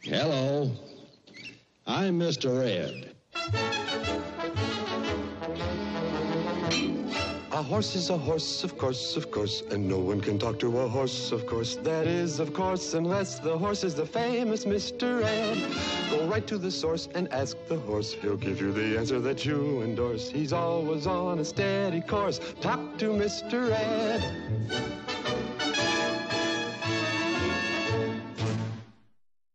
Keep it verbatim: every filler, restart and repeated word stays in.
Hello. I'm Mister Ed. A horse is a horse, of course, of course, and no one can talk to a horse, of course. That is, of course, unless the horse is the famous Mister Ed. Go right to the source and ask the horse. He'll give you the answer that you endorse. He's always on a steady course. Talk to Mister Ed.